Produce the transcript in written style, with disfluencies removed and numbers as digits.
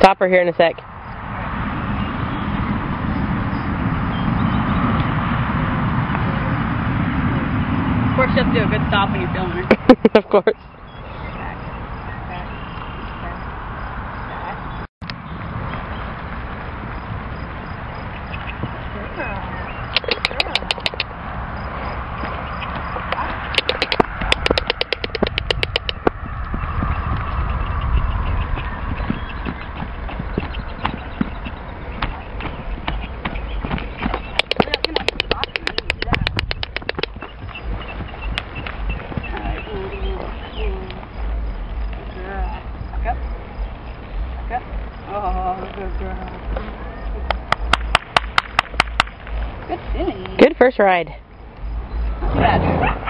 stop her here in a sec. Of course, you have to do a good stop when you're filming her. Of course. Oh, good girl. Good sitting. Good first ride. Not too bad.